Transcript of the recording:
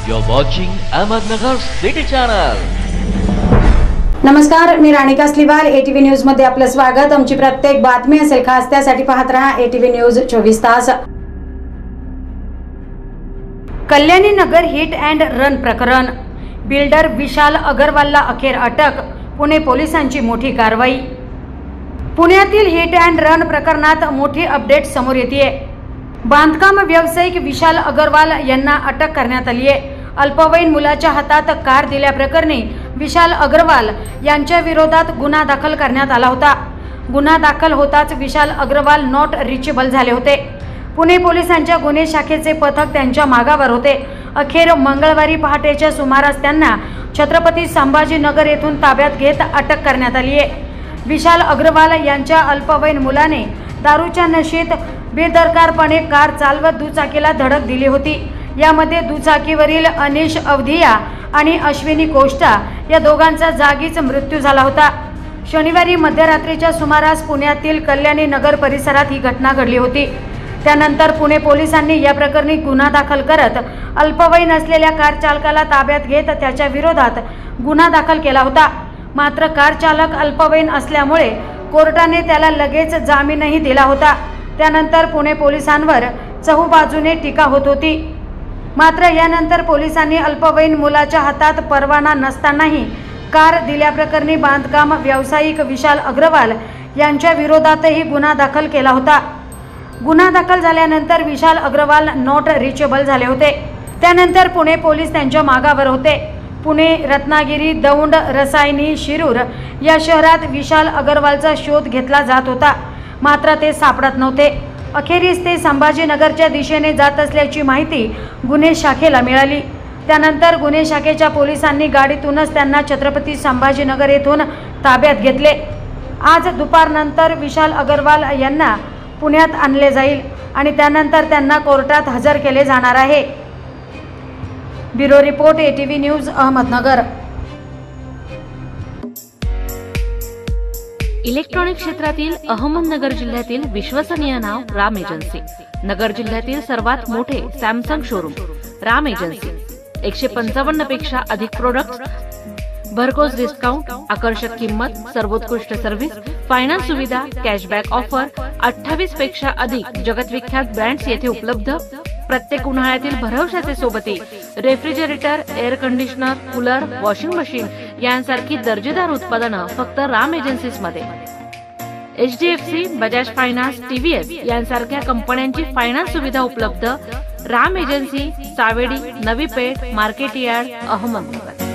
You're watching Ahmednagar City Channel. नमस्कार, मी Ranika स्लिवाल ATV news मध्ये आपलं स्वागत। आमची प्रत्येक बातमी असेल खास त्यासाठी पाहत रहा एटीव्ही न्यूज 24 तास। Kalyani Nagar hit and run प्रकरण, बिल्डर विशाल अगरवालला अखेर अटक, पुणे पोलिसांची मोठी कारवाई। पुण्यातील हिट अँड रन प्रकरणात मोठी अपडेट समोर येते। बांधकाम व्यावसायिक विशाल अगरवाल यांना अटक करण्यात आली आहे। अल्पवयीन मुलाच्या हातात कार दिल्याप्रकरणी विशाल अगरवाल यांच्या विरोधात गुन्हा दाखल करण्यात आला होता। गुन्हा दाखल होताच विशाल अगरवाल नॉट रिचेबल झाले होते। पुणे पोलिसांच्या गुन्हे शाखेचे पथक त्यांच्या मागावर होते। अखेर मंगळवारी पहाटेच्या सुमारास त्यांना छत्रपती संभाजीनगर येथून ताब्यात घेत अटक करण्यात आली आहे। विशाल अगरवाल यांच्या अल्पवयीन मुलाने दारूच्या नशेत बेदरकारपणे कार चालवत दुचाकीला धडक दिली होती। यामध्ये दुचाकीवरील अनिश अवधिया आणि अश्विनी कोष्टा या दोघांचा जागीच मृत्यू झाला होता। शनिवारी मध्यरात्रीच्या सुमारास पुण्यातील कल्याणी नगर परिसरात ही घटना घडली होती। त्यानंतर पुणे पोलिसांनी या प्रकरणी गुन्हा दाखल करत अल्पवयीन असलेल्या कार चालकाला ताब्यात घेत त्याच्या विरोधात गुन्हा दाखल केला होता। मात्र कार चालक अल्पवयीन असल्यामुळे कोर्टाने त्याला लगेच जामीनही दिला होता। त्यानंतर पुणे पोलिसांवर चहूबाजूने टीका होत होती। मात्र यानंतर पोलिसांनी अल्पवयीन मुलाच्या हातात परवाना नसतानाही कार दिल्याप्रकरणी बांधकाम व्यावसायिक विशाल अगरवाल यांच्या विरोधातही गुन्हा दाखल केला होता। गुन्हा दाखल झाल्यानंतर विशाल अगरवाल नॉट रिचेबल झाले होते। त्यानंतर पुणे पोलीस त्यांच्या मागावर होते। पुणे, रत्नागिरी, दौंड, रसायनी, शिरूर या शहरात विशाल अगरवालचा शोध घेतला जात होता, मात्र ते सापडत नव्हते। अखेरीस ते संभाजीनगरच्या दिशेने जात असल्याची माहिती गुन्हे शाखेला मिळाली। त्यानंतर गुन्हे शाखेच्या पोलिसांनी गाडीतूनच त्यांना छत्रपती संभाजीनगर येथून ताब्यात घेतले। आज दुपारनंतर विशाल अगरवाल यांना पुण्यात आणले जाईल आणि त्यानंतर त्यांना कोर्टात हजर केले जाणार आहे। Bureau report ATV news Ahmednagar. Electronic क्षेत्रातील अहमदनगर जिल्ह्यातील विश्वसनीय नाव राम एजन्सी। नगर जिल्ह्यातील सर्वात मोठे सॅमसंग शोरूम राम एजन्सी। 155 पेक्षा अधिक प्रोडक्ट्स, भरघोस डिस्काउंट, आकर्षक किंमत, सर्वोत्कृष्ट सर्व्हिस, फायनान्स सुविधा, कॅशबॅक ऑफर, 28 पेक्षा अधिक जगतविख्यात ब्रँड्स येथे उपलब्ध। प्रत्येक उन्हाळ्यातील भरवशाचे सोबती refrigerator, air conditioner, cooler, washing machine यांसारखी दर्जेदार उत्पादनं फक्त राम एजन्सीज मध्ये। HDFC, बजाज फायनान्स, TVS यांसारख्या कंपन्यांची फायनान्स सुविधा उपलब्ध। Ram agency, Savedi, Navi Peth, market yard, Ahmednagar.